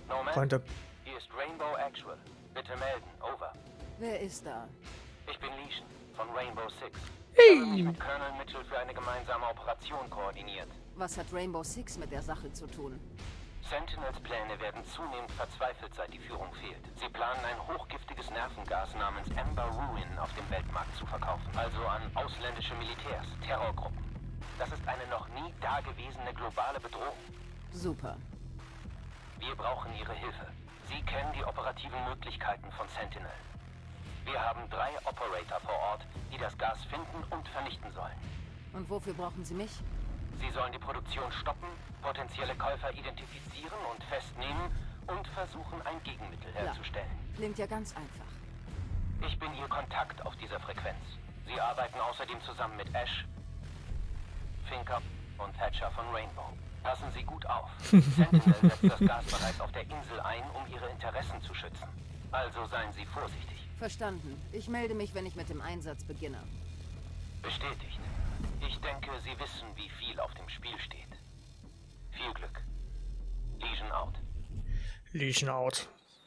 Freunde. Hier ist Rainbow Actual. Bitte melden. Over. Wer ist da? Ich bin Legion von Rainbow Six. Hey. Ich habe mich mit Colonel Mitchell für eine gemeinsame Operation koordiniert. Was hat Rainbow Six mit der Sache zu tun? Sentinels Pläne werden zunehmend verzweifelt, seit die Führung fehlt. Sie planen ein hochgiftiges Nervengas namens Ember Ruin auf dem Weltmarkt zu verkaufen. Also an ausländische Militärs, Terrorgruppen. Das ist eine noch nie dagewesene globale Bedrohung. Super. Wir brauchen Ihre Hilfe. Sie kennen die operativen Möglichkeiten von Sentinel. Wir haben 3 Operator vor Ort, die das Gas finden und vernichten sollen. Und wofür brauchen Sie mich? Sie sollen die Produktion stoppen, potenzielle Käufer identifizieren und festnehmen und versuchen, ein Gegenmittel herzustellen. Klingt ja ganz einfach. Ich bin Ihr Kontakt auf dieser Frequenz. Sie arbeiten außerdem zusammen mit Ash, Finker und Thatcher von Rainbow. Passen Sie gut auf. Sentinel setzt das Gas bereits auf der Insel ein, um Ihre Interessen zu schützen. Also seien Sie vorsichtig. Verstanden. Ich melde mich, wenn ich mit dem Einsatz beginne. Bestätigt. Ich denke, Sie wissen, wie viel auf dem Spiel steht. Viel Glück. Legion out. Legion out.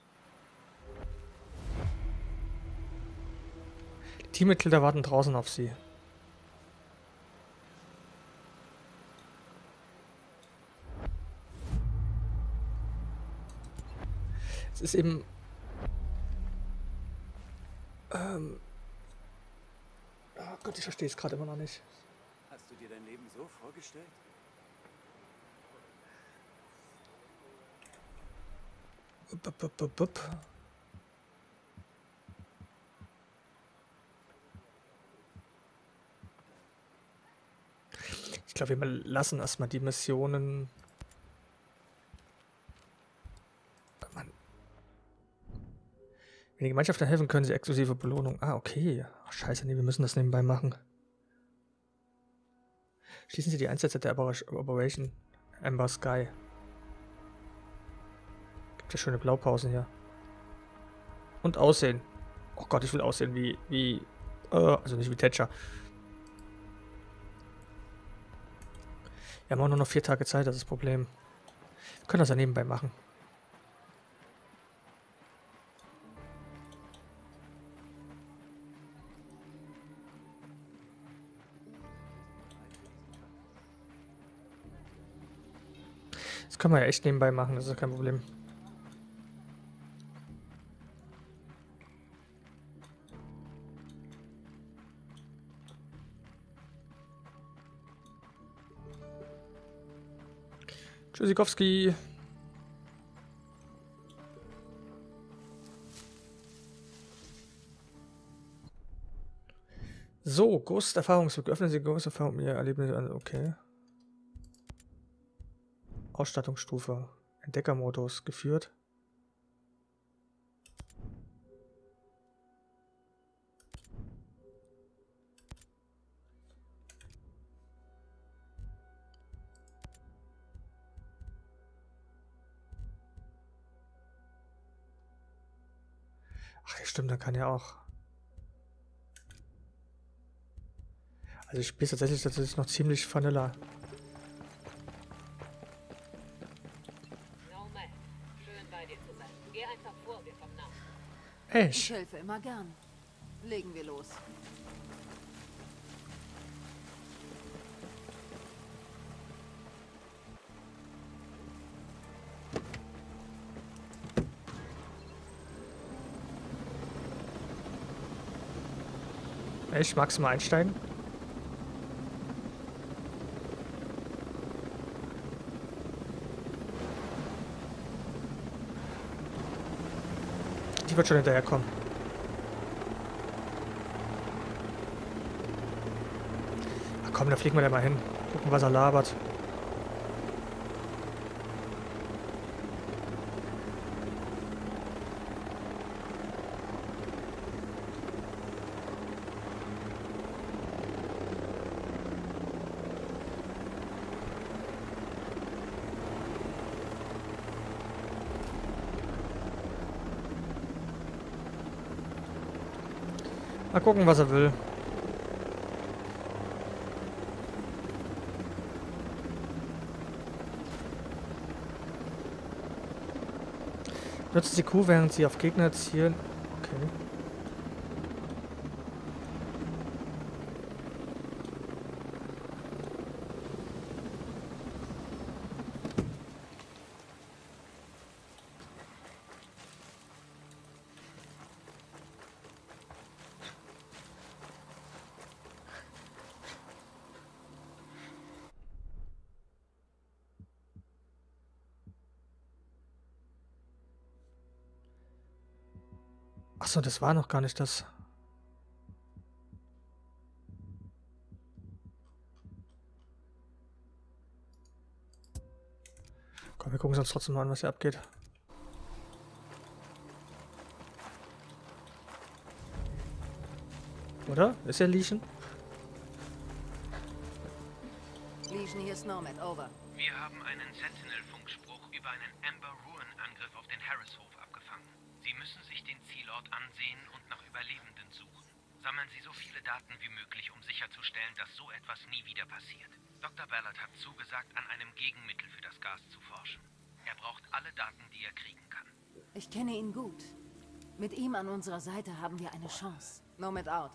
Die Teammitglieder warten draußen auf sie. Es ist eben... Oh Gott, ich verstehe es gerade immer noch nicht. Hast du dir dein Leben so vorgestellt? Ich glaube, wir lassen erstmal die Missionen. Mann. Wenn die Gemeinschaften helfen, können sie exklusive Belohnung. Ah, okay. Ach, scheiße, nee, wir müssen das nebenbei machen. Schließen Sie die Einsätze der Operation Ember Sky. Gibt ja schöne Blaupausen hier. Und Aussehen. Oh Gott, ich will aussehen wie also nicht wie Thatcher. Wir haben auch nur noch 4 Tage Zeit, das ist das Problem. Wir können das ja nebenbei machen. Das können wir ja echt nebenbei machen, das ist ja kein Problem. Tschüssikowski. So, Ghost Erfahrungsweg. Öffnen Sie Ghost Erfahrung Ihr Erlebnis an. Okay. Ausstattungsstufe. Entdeckermodus geführt. Ach ja, stimmt, dann kann ja auch. Also ich spiele tatsächlich noch ziemlich Vanilla. Schön bei dir zu sein. Geh einfach vor, wir kommen nach. Ich Echt? helfe immer gern. Legen wir los. Echt? Magst du mal einsteigen? Die wird schon hinterherkommen. Ach komm, da fliegen wir da mal hin. Gucken, was er labert. Mal gucken, was er will. Nutzt die Q, während sie auf Gegner zielen. Okay. Achso, das war noch gar nicht das. Komm, wir gucken uns trotzdem mal an, was hier abgeht. Oder? Ist er Legion? Legion, hier ist Nomad, over. Wir haben einen Sentinel-Funkspruch über einen Amber Ruin-Angriff auf den Harrishof abgefangen. Sie müssen sich den Zielort ansehen und nach Überlebenden suchen. Sammeln Sie so viele Daten wie möglich, um sicherzustellen, dass so etwas nie wieder passiert. Dr. Ballard hat zugesagt, an einem Gegenmittel für das Gas zu forschen. Er braucht alle Daten, die er kriegen kann. Ich kenne ihn gut. Mit ihm an unserer Seite haben wir eine Chance. Nomad out.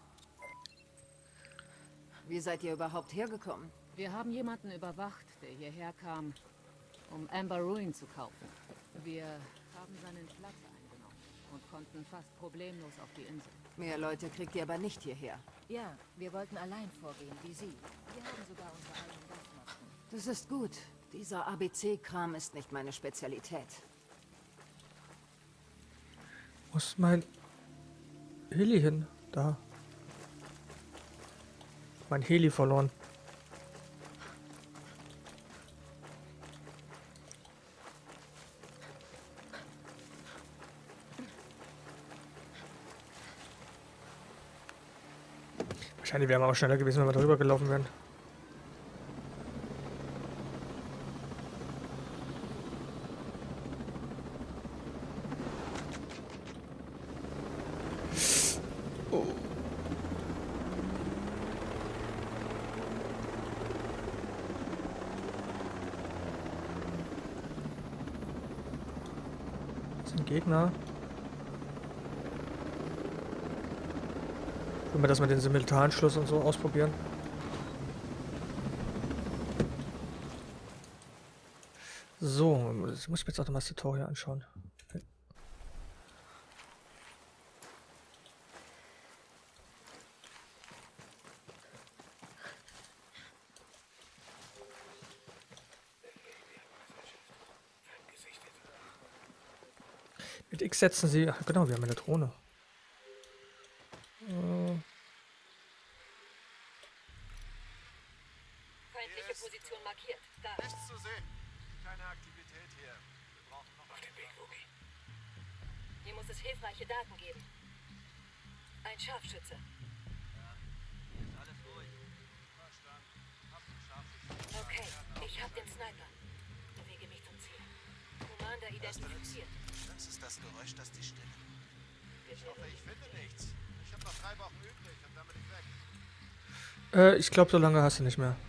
Wie seid ihr überhaupt hergekommen? Wir haben jemanden überwacht, der hierher kam, um Amber Ruin zu kaufen. Wir haben seinen Platz eingenommen und konnten fast problemlos auf die Insel. Mehr Leute kriegt ihr aber nicht hierher. Ja, wir wollten allein vorgehen, wie Sie. Wir haben sogar unsere eigenen Gasmasken. Das ist gut. Dieser ABC-Kram ist nicht meine Spezialität. Wo ist mein Heli hin? Da. Mein Heli verloren. Wahrscheinlich wären wir auch schneller gewesen, wenn wir darüber gelaufen wären. Oh. Das sind Gegner. Wenn wir das mit den Simultanschluss und so ausprobieren. So, ich muss mir jetzt auch nochmal das Tutorial anschauen. Mit X setzen sie... Ach, genau, wir haben eine Drohne. Feindliche Position markiert. Da. Nichts zu sehen. Keine Aktivität hier. Wir brauchen noch auf den Weg, Obi. Hier muss es hilfreiche Daten geben. Ein Scharfschütze. Hier ist alles ruhig. Verstanden. Hab einen Scharfschützen. Okay, ich hab den Sniper. Bewege mich zum Ziel. Commander identifiziert. Das ist das Geräusch, das die Stimme. Ich hoffe, ich finde nichts. Ich habe noch 3 Wochen übrig und dann bin ich weg. Ich glaube, so lange hast du nicht mehr.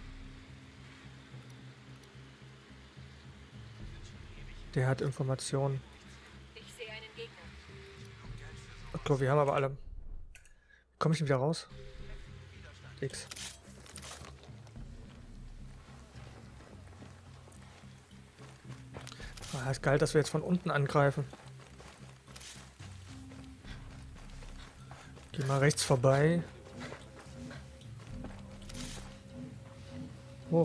Der hat Informationen. Ich sehe einen Gegner. Okay, wir haben aber alle. Komme ich denn wieder raus? X. Ah, ist geil, dass wir jetzt von unten angreifen. Geh mal rechts vorbei. Oh.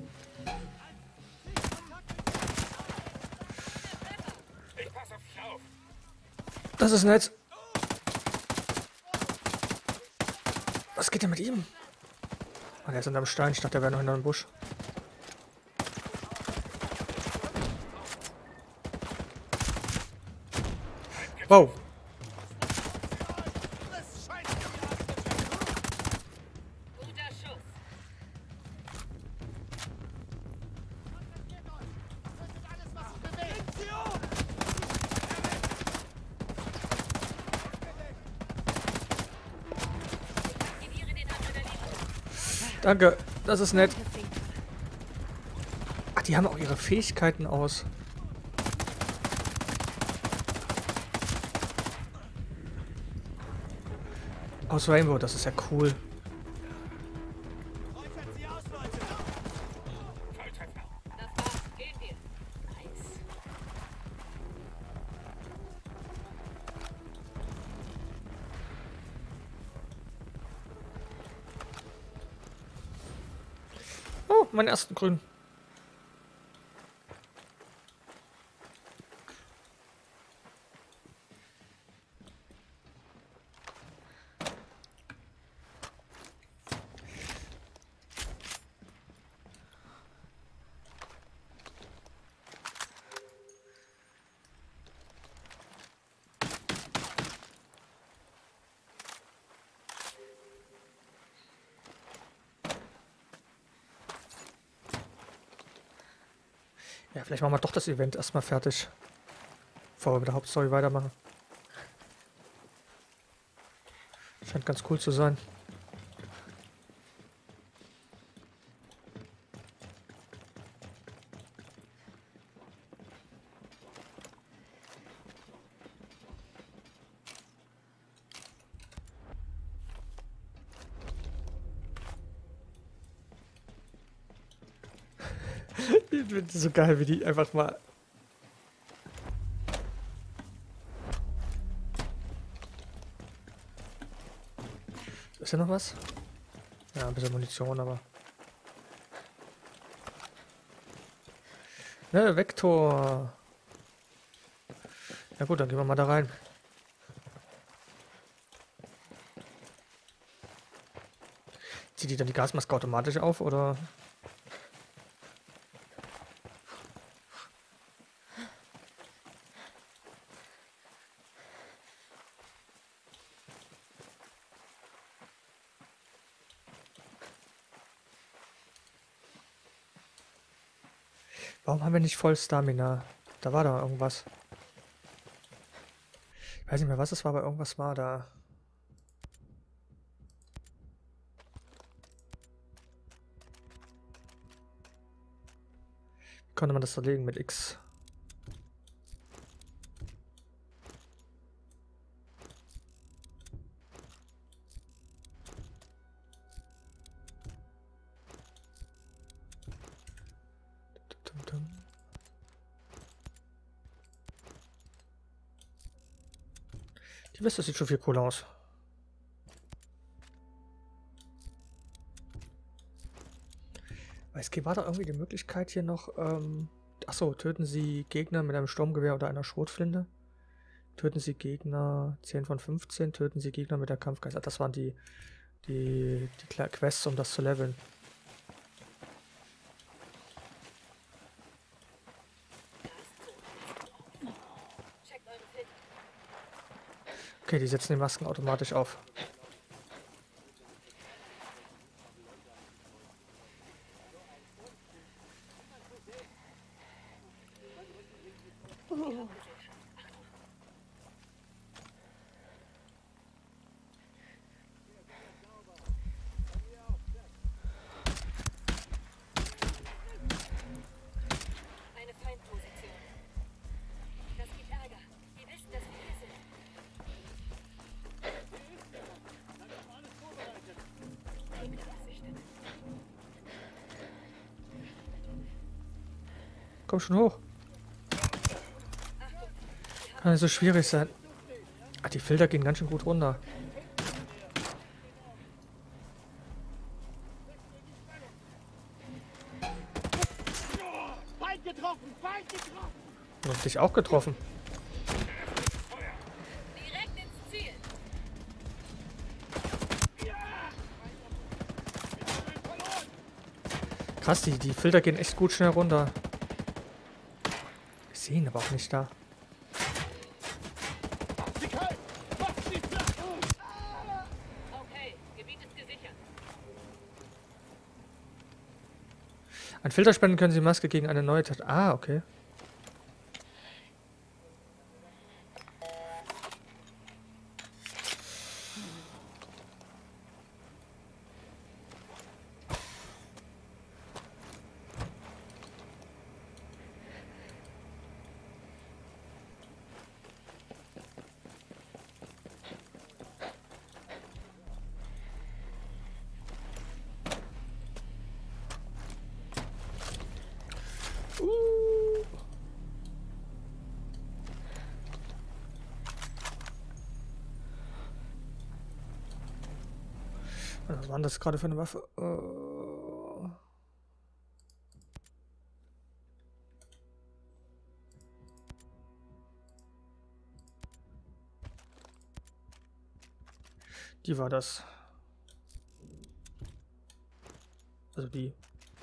Das ist nett. Was geht denn mit ihm? Oh, der ist unter dem Stein. Ich dachte, der wäre noch hinter dem Busch. Wow. Guter Schuss. Aktiviere den Adrenalin. Danke, das ist nett. Ach, die haben auch ihre Fähigkeiten aus. Aus Rainbow, das ist ja cool. Gehen wir. Nice. Oh, meinen ersten grünen. Ja, vielleicht machen wir doch das Event erstmal fertig. Bevor wir mit der Hauptstory weitermachen. Scheint ganz cool zu sein. Ich finde so geil, wie die einfach mal. Ist hier noch was? Ja, ein bisschen Munition, aber. Ne, Vektor. Ja gut, dann gehen wir mal da rein. Zieht die dann die Gasmaske automatisch auf, oder? Warum haben wir nicht voll Stamina? Da war da irgendwas. Ich weiß nicht mehr, was es war, aber irgendwas war da. Wie konnte man das zerlegen mit X? Die Weste sieht schon viel cooler aus. Es war da irgendwie die Möglichkeit hier noch, achso, töten Sie Gegner mit einem Sturmgewehr oder einer Schrotflinte. Töten Sie Gegner 10 von 15, töten Sie Gegner mit der Kampfgeist. Das waren die Quests, um das zu leveln. Okay, die setzen die Masken automatisch auf. Eine Feindposition. Das gibt Ärger. Die wissen, dass wir hier sind. Komm schon hoch. Kann nicht so schwierig sein. Ah, die Filter gehen ganz schön gut runter. Feind getroffen! Feind getroffen! Du hast dich auch getroffen. Direkt ins Ziel. Krass, die Filter gehen echt gut schnell runter. Ich sehe ihn aber auch nicht da. Sie kalt! Macht sie platt! Okay, Gebiet ist gesichert. An Filter spenden können Sie Maske gegen eine neue Tat. Ah, okay. Was war denn das gerade für eine Waffe? Die war das. Also die.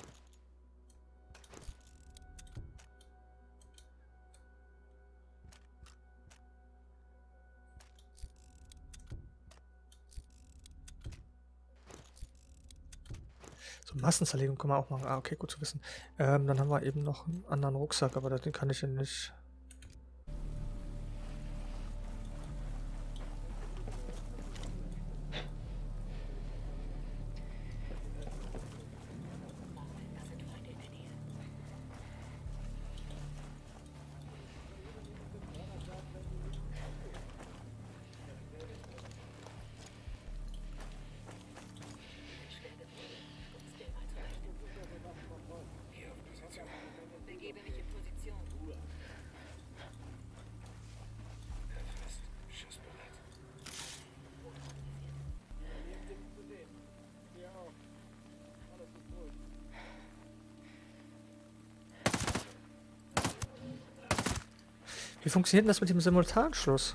So, Massenzerlegung kann man auch machen. Ah, okay, gut zu wissen. Dann haben wir eben noch einen anderen Rucksack, aber den kann ich ja nicht. Begebe mich in Position. Wie funktioniert denn das mit dem Simultanschluss?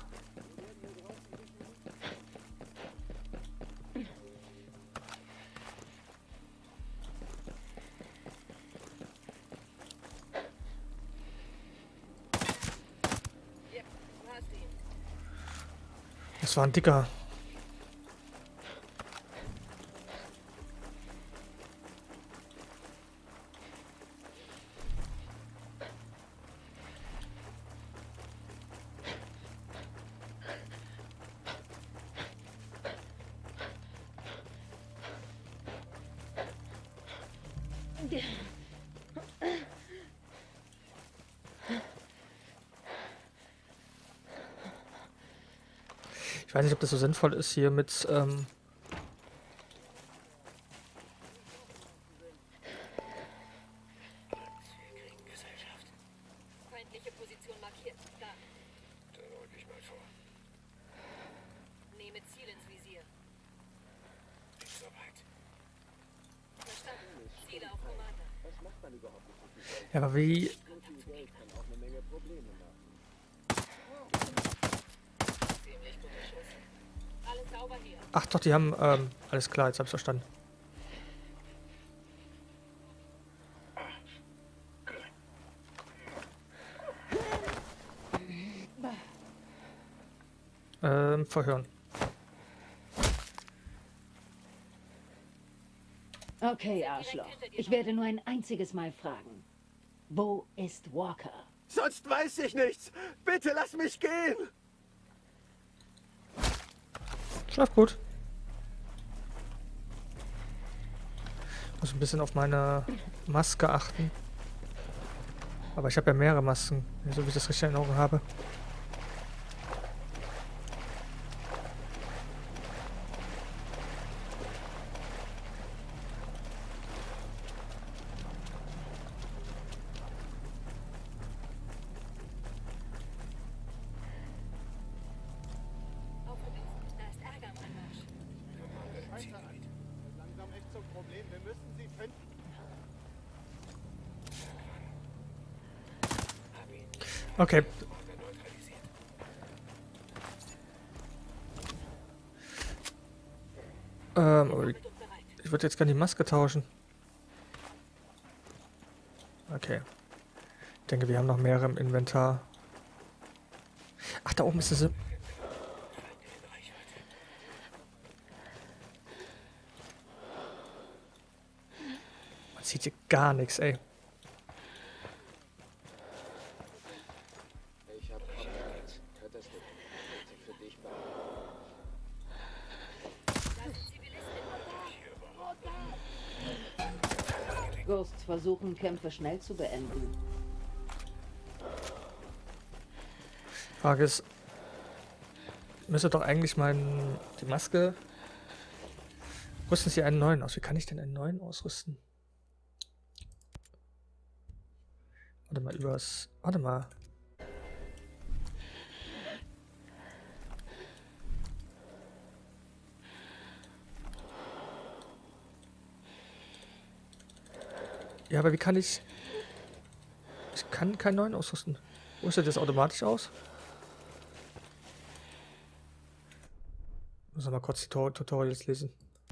Ja, du hast ihn. Das war ein dicker. Ich weiß nicht, ob das so sinnvoll ist hier mit Feindliche Position markiert. Da. Dann rück ich mal vor. Nehme Ziel ins Visier. Nicht so weit. Verstanden. Ziele auf Commander. ja, aber wie. Ziemlich guter Schuss. Alles sauber hier. Ach doch, die haben. Alles klar, jetzt hab's verstanden. Verhören. Okay, Arschloch. Ich werde nur ein einziges Mal fragen. Wo ist Walker? Sonst weiß ich nichts. Bitte lass mich gehen. Schlaf gut. Muss ein bisschen auf meine Maske achten. Aber ich habe ja mehrere Masken, so wie ich das richtig in Erinnerung habe. Aufgepasst. Da ist Ärger am Anmarsch. Langsam echt zum Problem. Wir müssen sie finden. Okay. Aber ich würde jetzt gerne die Maske tauschen. Okay. Ich denke, wir haben noch mehrere im Inventar. Ach, da oben ist diese. Man sieht hier gar nichts, ey. Ich hab Kopfschmerz. Könntest du bitte für dich behalten? Ghosts versuchen, Kämpfe schnell zu beenden. Frage ist, müsste doch eigentlich die Maske. Rüsten Sie einen neuen aus. Wie kann ich denn einen neuen ausrüsten? Warte mal, Warte mal. Ja, aber wie kann ich... Ich kann keinen neuen ausrüsten. Rüstet das automatisch aus? Muss mal kurz die Tutorials lesen.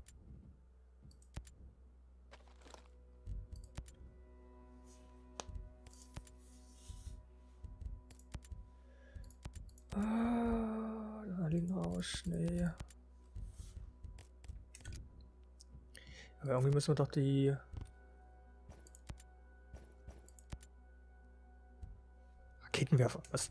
Da liegen aus Schnee. Aber irgendwie müssen wir doch die... Raketenwerfer, was?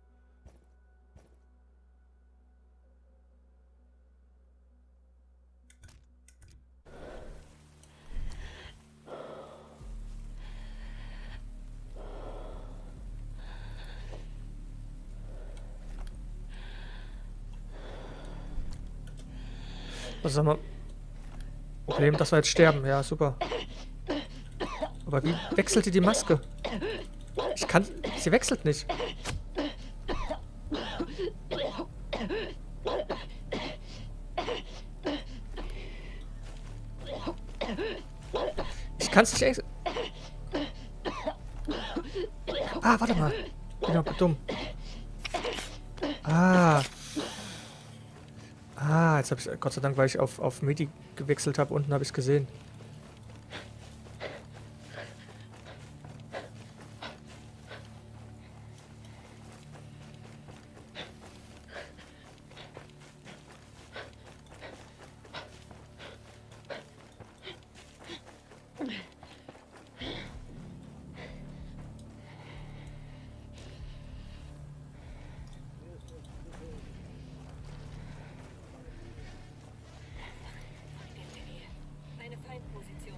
Also sag mal, Problem, dass wir jetzt sterben. Ja, super. Aber wie wechselt die Maske? Ich kann... Sie wechselt nicht. Ich kann es nicht... Ah, warte mal. Bin aber dumm. Jetzt habe ich, Gott sei Dank, weil ich auf Medi gewechselt habe, unten habe ich es gesehen. Eine Feindposition.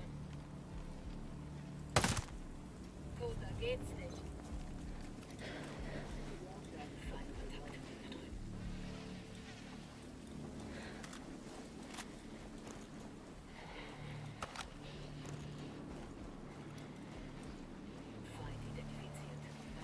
So, da geht's nicht. Feindkontakt. Verdrücken. Feind identifiziert.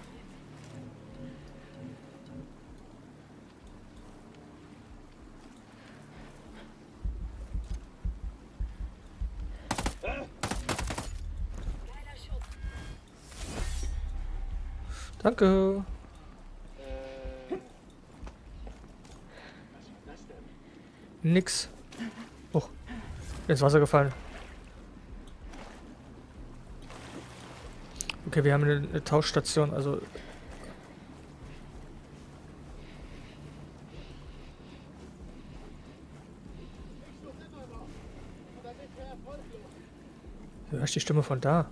Geiler Schuss. Danke. Nix. Oh, ins Wasser gefallen. Okay, wir haben eine Tauschstation, also... Du hörst die Stimme von da.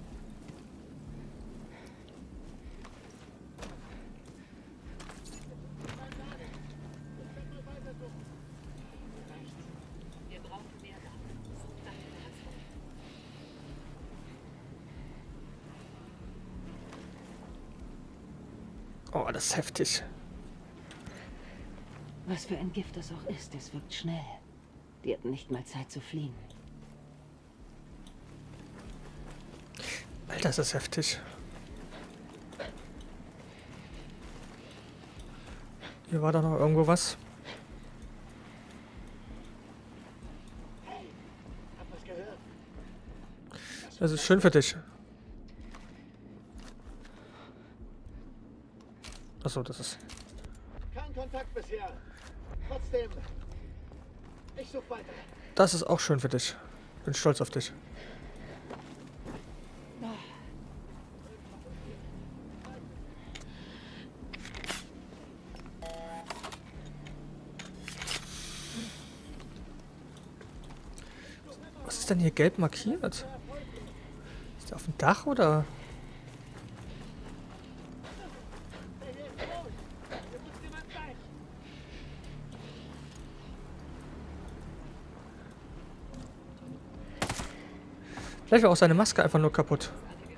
Wir brauchen mehr Daten. Sucht nach dem Herzog. Oh, das ist heftig. Was für ein Gift das auch ist, es wirkt schnell. Die hatten nicht mal Zeit zu fliehen. Alter, ist das heftig. Hier war doch noch irgendwo was. Das ist schön für dich. Achso, das ist... Kein Kontakt bisher. Trotzdem, ich suche weiter. Das ist auch schön für dich. Bin stolz auf dich. Was ist denn hier gelb markiert? Ist der auf dem Dach oder? Vielleicht war auch seine Maske einfach nur kaputt.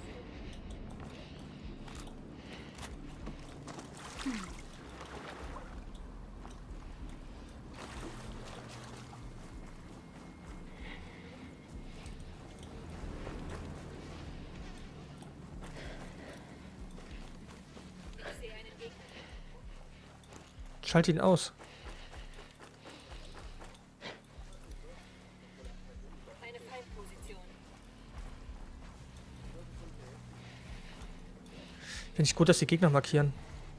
Ich sehe einen Gegner. Schalte ihn aus. Eine Feindposition. Finde ich gut, dass die Gegner markieren.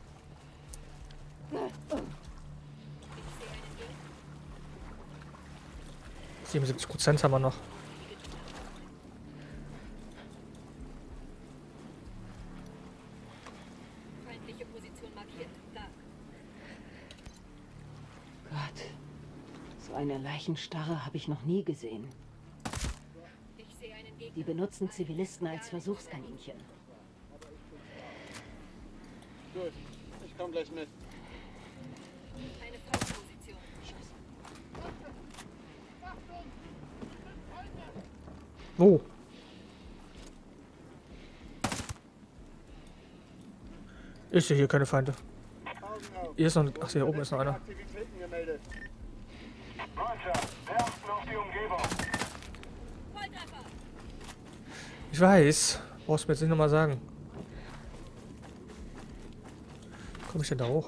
77% haben wir noch. Feindliche Position markiert. Da. Gott, so eine Leichenstarre habe ich noch nie gesehen. Ich sehe einen Gegner. Die benutzen Zivilisten als Versuchskaninchen. Gut, ich komme gleich mit. Eine Feindposition. Wo? Ich sehe hier keine Feinde. Augen auf. Hier ist noch ein... Ach, hier oben ist noch einer. Aktivitäten gemeldet. Roger, wir achten auf die Umgebung. Volltreffer. Ich weiß. Brauchst du mir jetzt nicht nochmal sagen. Komme ich denn da hoch?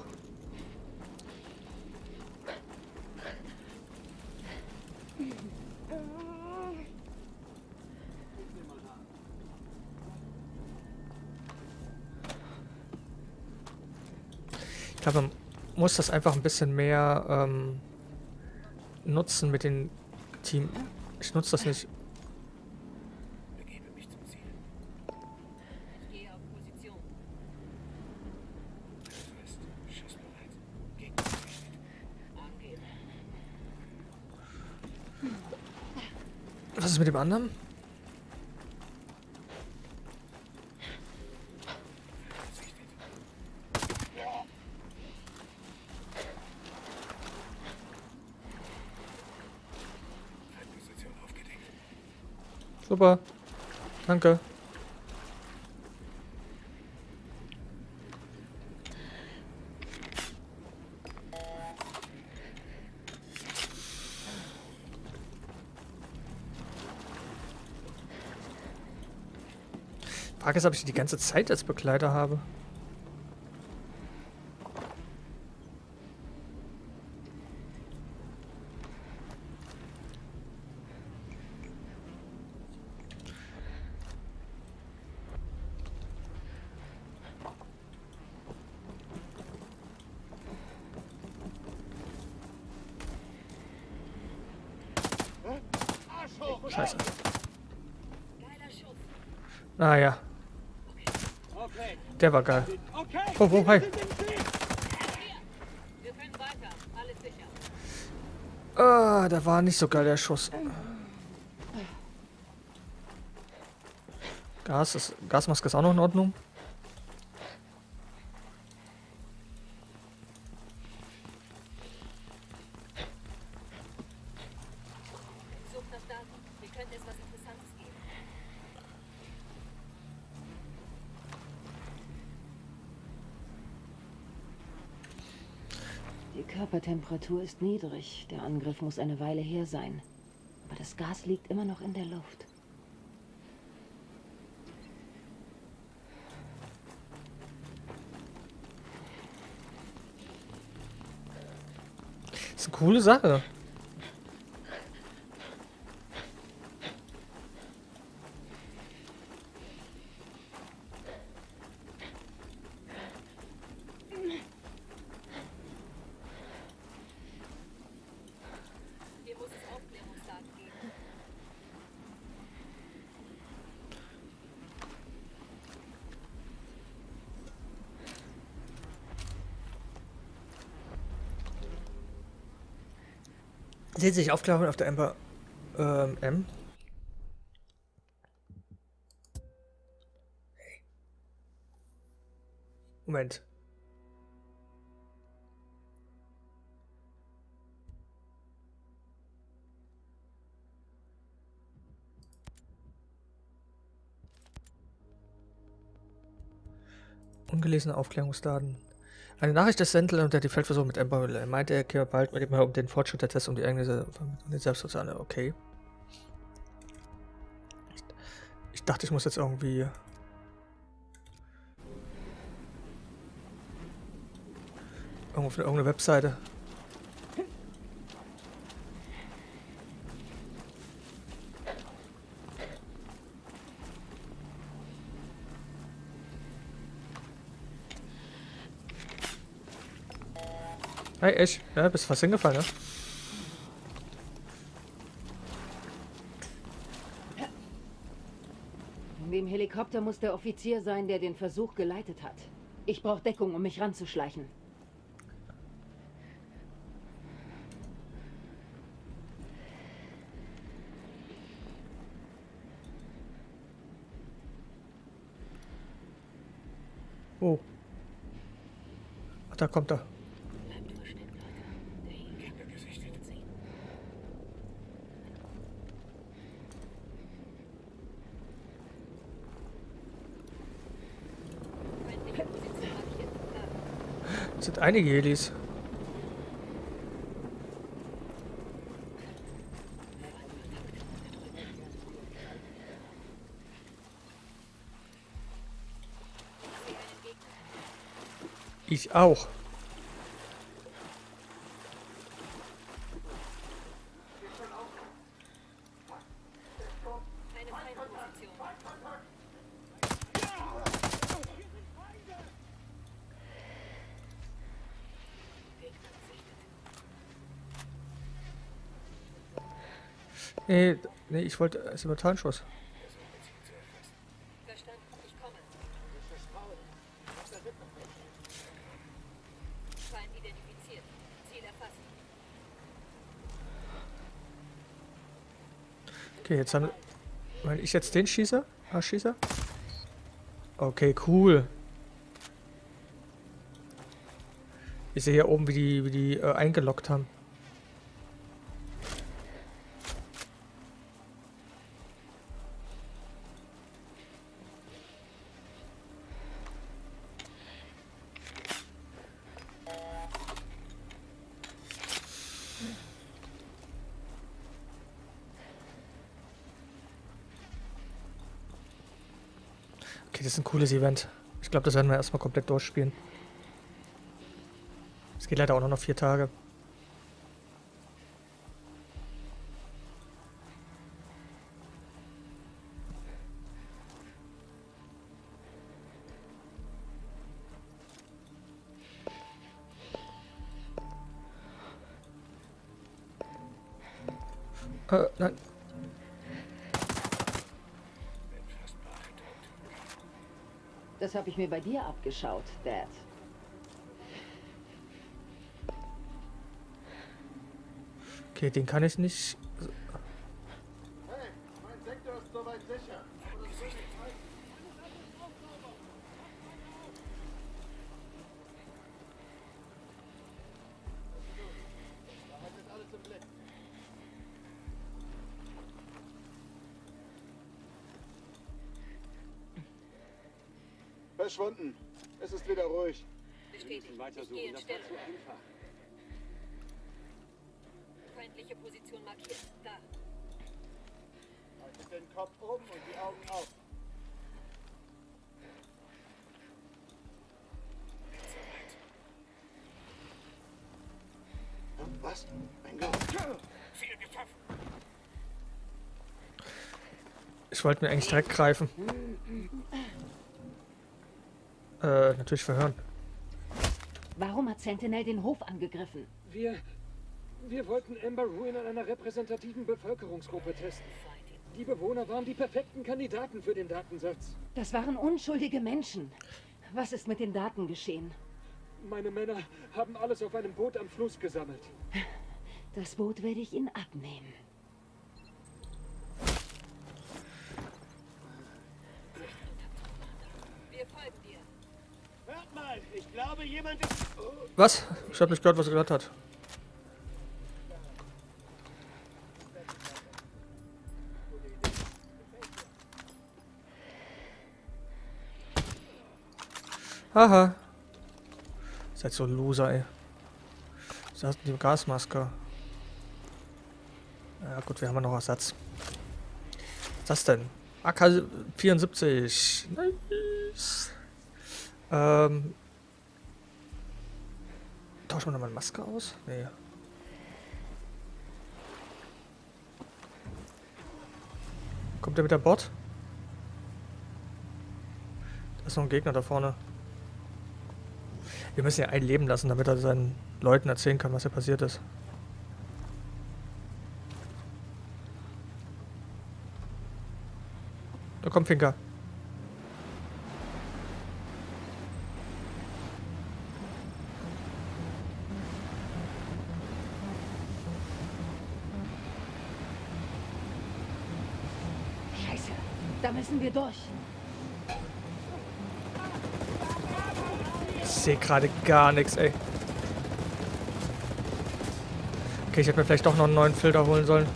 Ich glaube, man muss das einfach ein bisschen mehr nutzen mit den Team. Ich nutze das nicht. Ich gehe auf Position. Angeben. Was ist mit dem anderen? Super. Danke. Frage ist, ob ich die ganze Zeit als Begleiter habe. Scheiße. Geiler Schuss. Naja, Okay, der war geil. okay. Oh, hi. Wir können weiter. Alles sicher. Ah, da war nicht so geil der Schuss. Gasmaske ist auch noch in Ordnung. Sucht nach Daten. Hier könnte es was Interessantes geben. Die Körpertemperatur ist niedrig. Der Angriff muss eine Weile her sein. Aber das Gas liegt immer noch in der Luft. Das ist eine coole Sache. Hier muss es Aufklärungsdaten geben. Seht sich Aufklärung auf der Ember M. Hey. Moment. Ungelesene Aufklärungsdaten. Eine Nachricht des Sentinel unter die Feldversuche mit Ember. Er meinte, er käme bald mit ihm um den Fortschritt der Tests um die eigene Selbstsoziale. Okay. Ich dachte, ich muss jetzt irgendwie... irgendeine Webseite. Hey, echt? Ja, bist fast hingefallen, ne? In dem Helikopter muss der Offizier sein, der den Versuch geleitet hat. Ich brauche Deckung, um mich ranzuschleichen. Oh. Ach, da kommt er. Das sind einige Helis. Ich auch. Keine Feindposition. Nee, ich wollte Simultanschuss. Verstanden. Ich komme. Feind identifiziert. Ziel erfasst. Okay, jetzt haben... Wenn ich jetzt den schieße? Schieße? Okay, cool. Ich sehe hier oben, wie die eingeloggt haben. Okay, das ist ein cooles Event. Ich glaube, das werden wir erstmal komplett durchspielen. Es geht leider auch nur noch 4 Tage. Nein. Das habe ich mir bei dir abgeschaut, Dad. Okay, den kann ich nicht... Hey, mein Sektor ist soweit sicher. Aber das will nicht heißen. Da hat jetzt alles im Blick. Verschwunden. Es ist wieder ruhig. Bestätigt. Ich gehe in Stellung. Feindliche Position markiert. Da. Haltet den Kopf oben und die Augen auf. Was? Mein Gott. Viel geschaffen. Ich wollte mir eigentlich direkt greifen. Natürlich verhören. Warum hat Sentinel den Hof angegriffen? Wir wollten Ember Ruin an einer repräsentativen Bevölkerungsgruppe testen. Die Bewohner waren die perfekten Kandidaten für den Datensatz. Das waren unschuldige Menschen. Was ist mit den Daten geschehen? Meine Männer haben alles auf einem Boot am Fluss gesammelt. Das Boot werde ich Ihnen abnehmen. Wir folgen dir. Hört mal, ich glaube, jemand ist... Was? Ich habe nicht gehört, was er gehört hat. Haha. Seid so Loser, ey. Was hast du die Gasmaske? Ja gut, wir haben ja noch Ersatz. Was ist das denn? AK-74. Nice. Tauschen wir nochmal eine Maske aus? Nee. Kommt der mit an Bord? Da ist noch ein Gegner da vorne. Wir müssen ja einen leben lassen, damit er seinen Leuten erzählen kann, was hier passiert ist. Da kommt Finker. Scheiße, da müssen wir durch. Ich sehe gerade gar nichts, ey. Okay, ich hätte mir vielleicht doch noch einen neuen Filter holen sollen.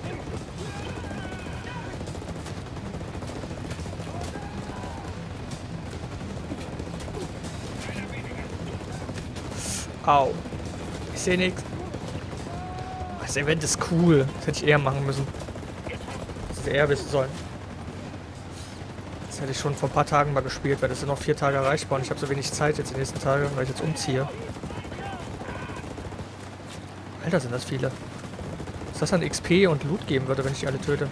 Au. Ich sehe nichts. Das Event ist cool. Das hätte ich eher machen müssen. Das hätte ich eher wissen sollen. Das hätte ich schon vor ein paar Tagen mal gespielt, weil das sind noch 4 Tage erreichbar und ich habe so wenig Zeit jetzt die nächsten Tage, weil ich jetzt umziehe. Alter, sind das viele. Was das an XP und Loot geben würde, wenn ich die alle töte.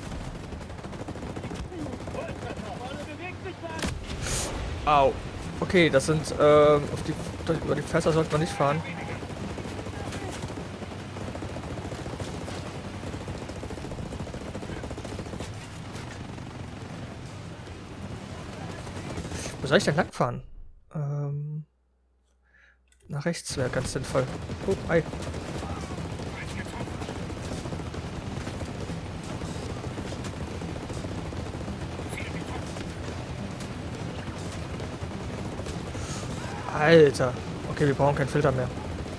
Au. Okay, das sind, über die Fässer sollte man nicht fahren. Wo soll ich denn lang fahren? Nach rechts wäre ganz sinnvoll. Oh, ei. Alter. Okay, wir brauchen keinen Filter mehr.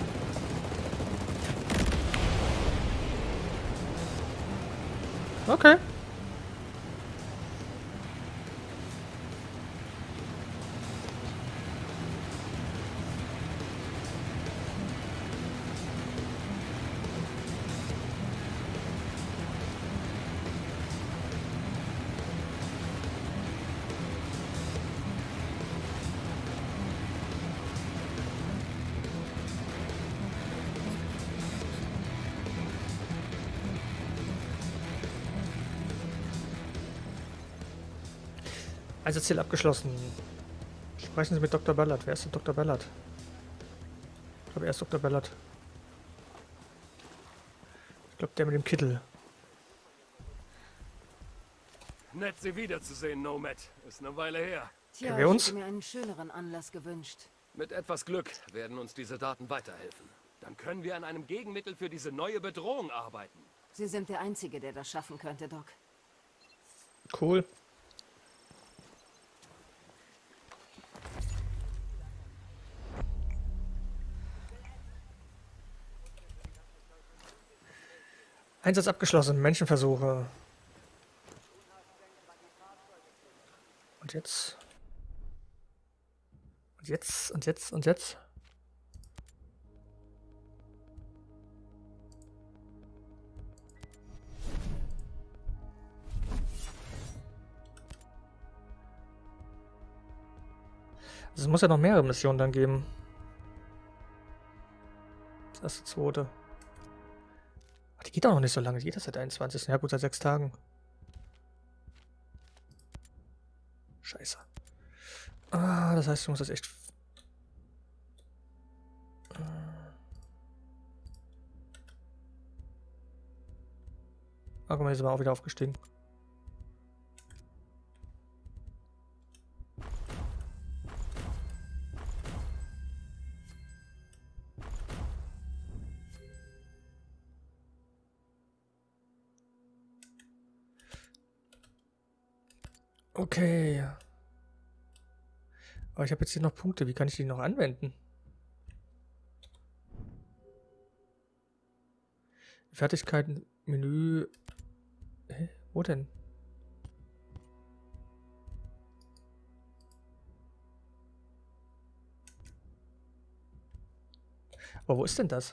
Okay. Einsatzziel abgeschlossen. Sprechen Sie mit Dr. Ballard. Wer ist denn Dr. Ballard? Ich glaube, er ist Dr. Ballard. Ich glaube, der mit dem Kittel. Nett, Sie wiederzusehen, Nomad. Ist eine Weile her. Tja, wir uns? ich hätte mir einen schöneren Anlass gewünscht. Mit etwas Glück werden uns diese Daten weiterhelfen. Dann können wir an einem Gegenmittel für diese neue Bedrohung arbeiten. Sie sind der Einzige, der das schaffen könnte, Doc. Cool. Einsatz abgeschlossen. Menschenversuche. Und jetzt? Und jetzt? Und jetzt? Und jetzt? Also es muss ja noch mehrere Missionen dann geben. Das erste, zweite. Ach, die geht auch noch nicht so lange. Die geht das seit 21. Ja gut, seit 6 Tagen. Scheiße. Ah, das heißt, ich muss das echt... Ah, guck mal, hier sind wir auch wieder aufgestiegen. Okay. Aber ich habe jetzt hier noch Punkte. Wie kann ich die noch anwenden? Fertigkeiten, Menü. Hä? Wo denn? Aber wo ist denn das?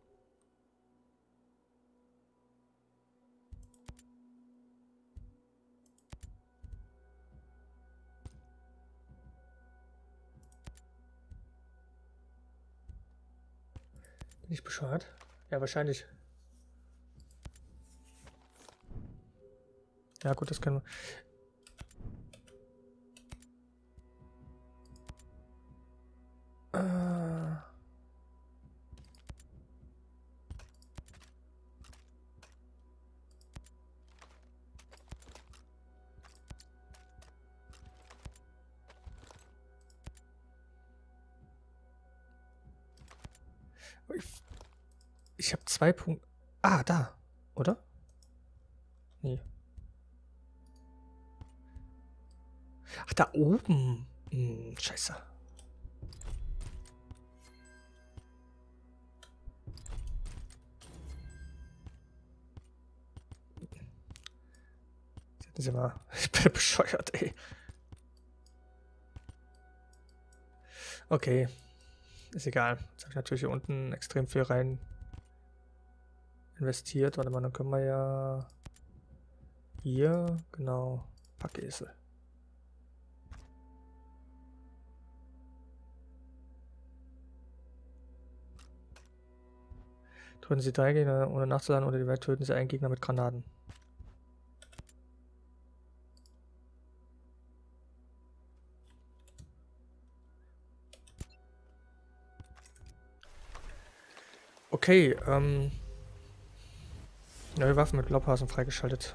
Bin ich bescheuert? Ja, wahrscheinlich. Ja gut, das können wir. Ich habe 2 Punkte. Ah, da. Oder? Nee. Ach, da oben. Scheiße. Jetzt mal. Ich bin bescheuert, ey. Okay. Ist egal. Jetzt habe ich natürlich hier unten extrem viel rein investiert. Warte mal, dann können wir ja hier, genau, Packesel. Töten Sie 3 Gegner ohne nachzuladen oder die Welt töten Sie einen Gegner mit Granaten. Okay, neue Waffen mit Blaupausen freigeschaltet.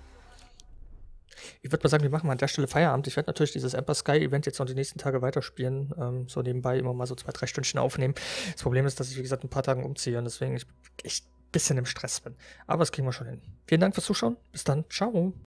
Ich würde mal sagen, wir machen mal an der Stelle Feierabend. Ich werde natürlich dieses Ember Sky Event jetzt noch die nächsten Tage weiterspielen. So nebenbei immer mal so 2-3 Stündchen aufnehmen. Das Problem ist, dass ich, wie gesagt, ein paar Tagen umziehe und deswegen ich echt ein bisschen im Stress bin. Aber das kriegen wir schon hin. Vielen Dank fürs Zuschauen. Bis dann. Ciao.